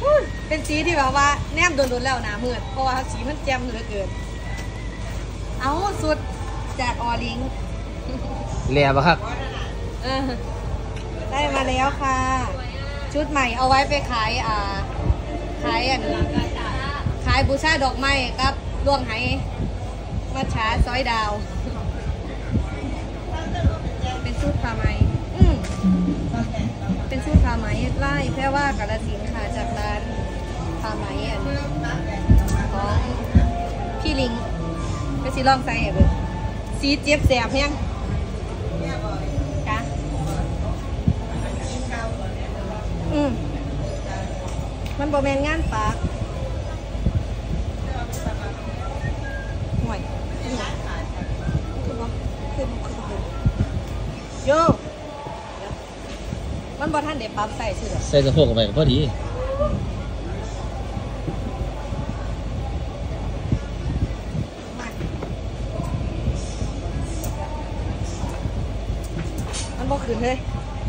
เป็นสีที่แบบว่าแนมโดนๆแล้วหนามืดเพราะว่าสีมันแจ่มเหลือเกินเอาสุดจากออลิงแหล่ปะครับได้มาแล้วค่ะชุดใหม่เอาไว้ไปขายขายขายบูชาดอกไม้กับดวงไหมัทฉาซอยดาวเป็นชุดผ้าไหมเป็นชุดผ้าไหมไล่แค่ว่ากาฬสินธุ์ค่ะจากร้านผ้าไหมของพี่ลิงไปสิลองใส่เบอร์สีเจี๊ยบแสบแห้งจ้ะมันโบแมนงานปากห่วยโย่มันบอท่านเด็ปั๊บใส่สิเหรอใส่สะโพกไปพอดีมันบอขืนเลย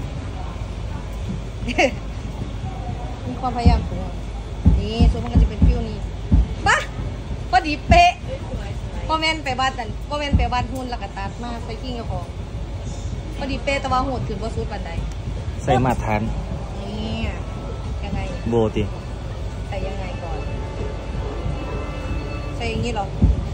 มีความพยายามสูงนี่ส่วนมันก็จะเป็นฟิวนี้บ้าพอดีเป๊ะพ่อแม่นไปบ้านแต่พ่อแม่นไปบ้านหุ่นแล้วก็ตัดมาใส่กิ้งกับของพอดีเป๊ะแต่ว่าโหดขึ้นว่าซูดปันใดใส่มาทานนี่ยังไงโบติใส่ยังไงก่อนใส่อย่างนี้หรอ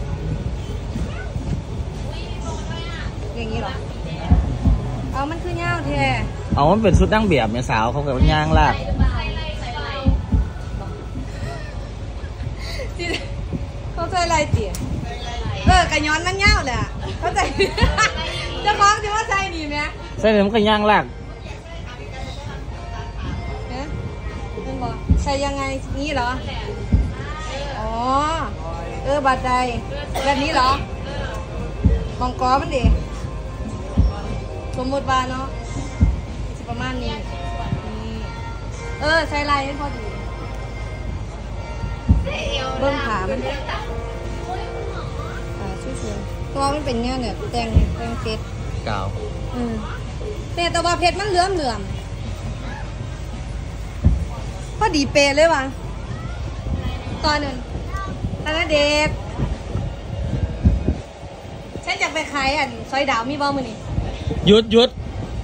อย่างนี้หรอเอามันคือเงาแท้เอามันเป็นชุดนั่งแบบเนี่ยสาวเขากับย่างลากเขาใจอะไรจีกระย้อนมันเงาเลยอ่ะเข้าใจเจ้าของจะว่าใส่ดีไหมใส่เนี่ยมันก็ย่างลากเนี่ยมันบอกใส่ยังไงนี้เหรออ๋อบาดใจแบบนี้เหรอมองกอมันดิสมมติว่าเนาะประมาณนี้ใส่ลายให้พอดีเบิ้งขามันช่วยๆตัวมันเป็นเงี้ยเนี่ยแตงเพชรกาวแต่ว่าเพชรมันเหลื่อมพอดีเปย์เลยวะตอนนั้นเด็กฉันอยากไปขายซอยดาวมีบ้างมั้ยนี่หยุด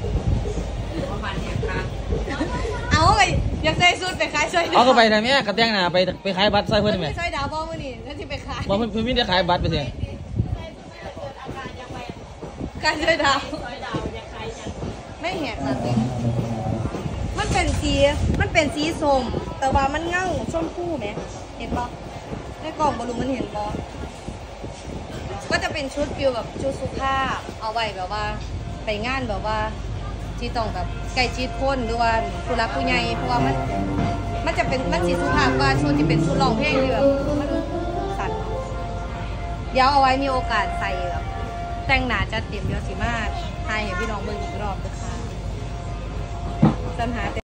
เอาไปอยากได้สูตรไปขายซอยดาวเอาก็ไปนะแม่กระเตียงหนาไปขายบัตรซอยเพื่อนไหมซอยดาวบ้างมั้ยนี่แล้วที่ไปขายบอกเพื่อนไม่ได้ขายบัตรไปสิการซอยดาวไม่แหกสัตว์เลยมันเป็นสีส้มแต่ว่ามันเงาชมพูไหมเห็นปะในกล่องบอลลูนมันเห็นปะก็จะเป็นชุดฟิลแบบชุดสุภาพเอาไว้แบบว่าไปงานแบบว่าที่ต้องแบบใกล้ชิดคนหรือว่าผู้รักผู้ใหญ่เพราะว่ามันจะเป็นมันสีสุภาพกว่าชุดที่เป็นชุดร้องเพลงที่แบบมันสั่นเดี๋ยวเอาไว้มีโอกาสใส่แบบแต่งหน้าจัดเต็มเดี๋ยวสิมาถ่ายให้พี่น้องเบิ่งอีกรอบนะคะปัญหา